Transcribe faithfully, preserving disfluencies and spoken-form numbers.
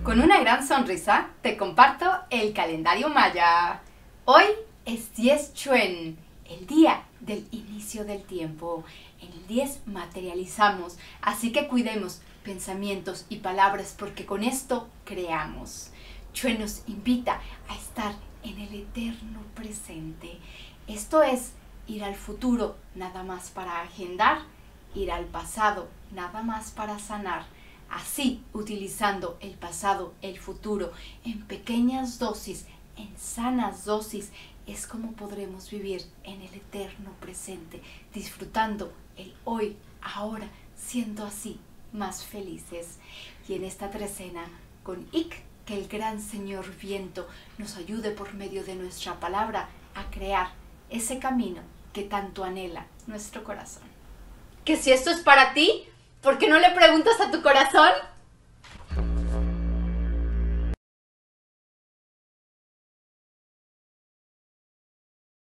Con una gran sonrisa te comparto el calendario maya. Hoy es diez Chuen, el día del inicio del tiempo. En el diez materializamos, así que cuidemos pensamientos y palabras porque con esto creamos. Chuen nos invita a estar en el eterno presente. Esto es ir al futuro nada más para agendar, ir al pasado nada más para sanar. Así, utilizando el pasado, el futuro, en pequeñas dosis, en sanas dosis, es como podremos vivir en el eterno presente, disfrutando el hoy, ahora, siendo así más felices. Y en esta trecena, con Ik, que el gran Señor Viento nos ayude por medio de nuestra palabra a crear ese camino que tanto anhela nuestro corazón. Que si esto es para ti, ¿por qué no le preguntas a tu corazón?